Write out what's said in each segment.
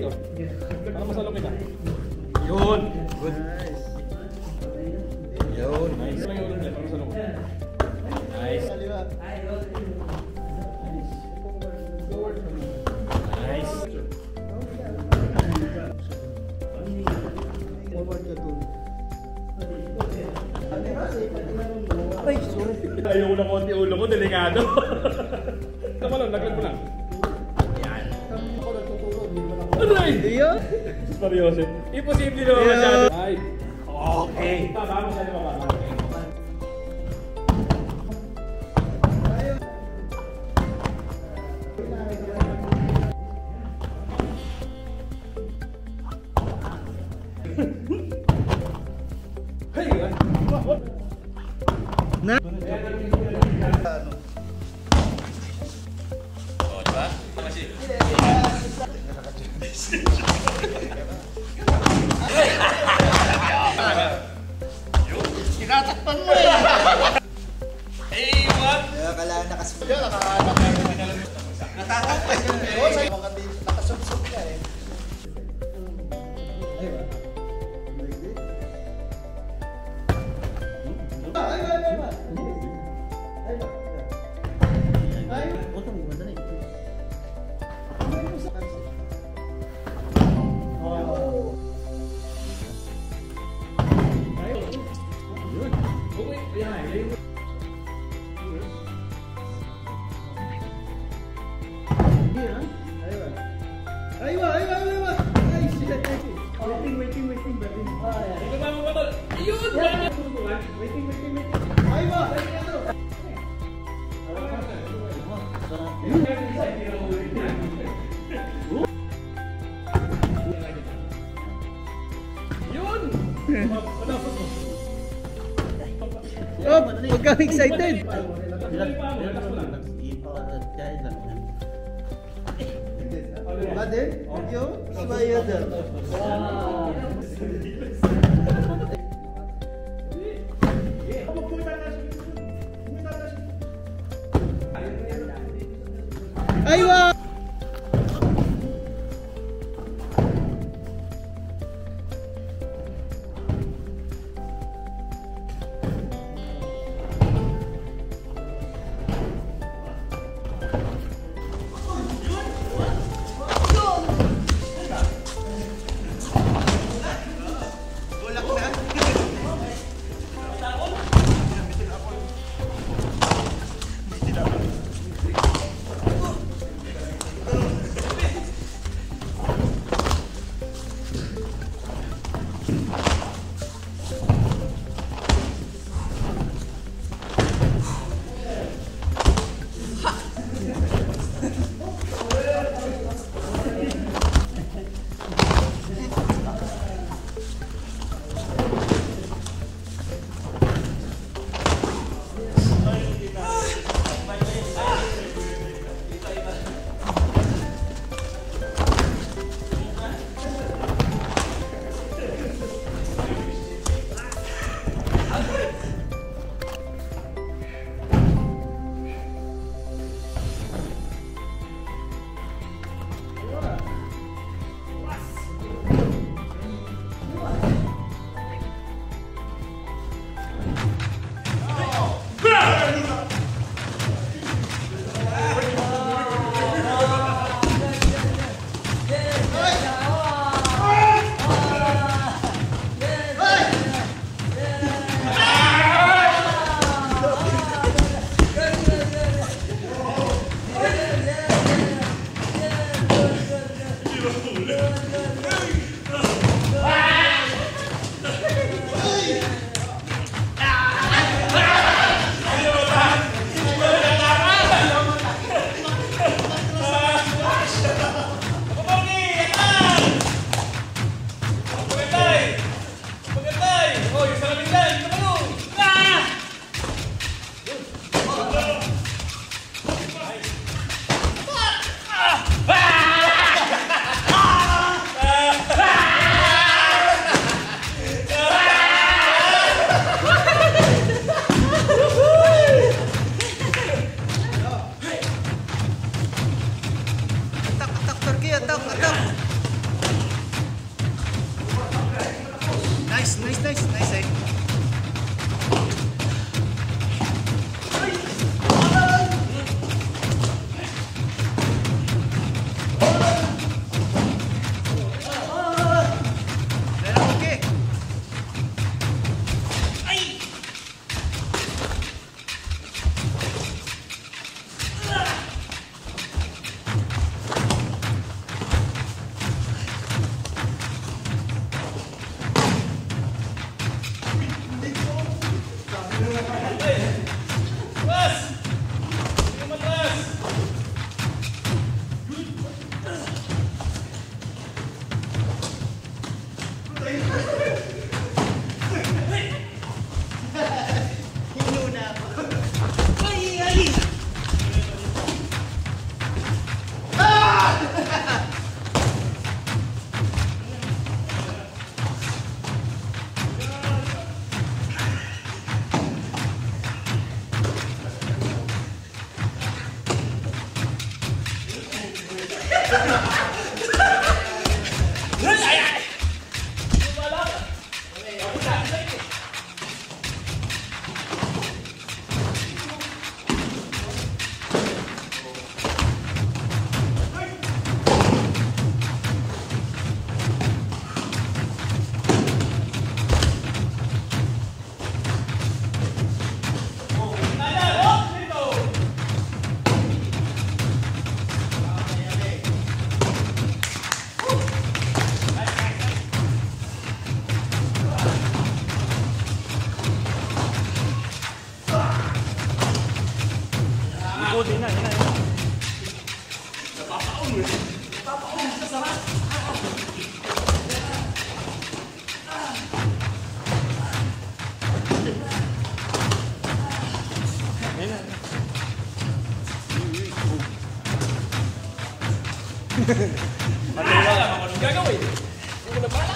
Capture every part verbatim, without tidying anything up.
ko. Para masalo kita. Yun! Good. Nice. Yun. Nice. Para masalo ko. Nice. Nice. Forward ka to. Ayaw na konti ulo ko, delikado. Tama lang, laglag mo lang. Yan. Ako nagtuturo, hindi mo lang ako. Aray! Hindi yan? Seryoso. Imposible naman masyado. Ay. Okay. Tama mo sa lima pa. Hey! What? Na? Oh, diba? Kasi. Tinatakpan mo eh! Hey, what? Kaya kailangan nakasunod. Nakahanap. Natatakpan ka na eh. Nakasubsub ka eh. Ay ba? Ay ba? Ay ba? Ay ba? Ay ba? Oto mo ba na eh? Aywa, aywa, aywa. Ay, shit. Waiting, waiting, waiting, waiting. Ikaw ba mo ba tol? Ayun! Waiting, waiting, waiting. Aywa! Yun! Oh, huwag kang excited. Badin, yun, smile din. Aywa! oh, di na, di na. Wala lang ako gagawin. Hindi ko na pala.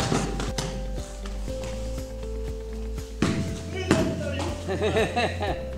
Hehehehe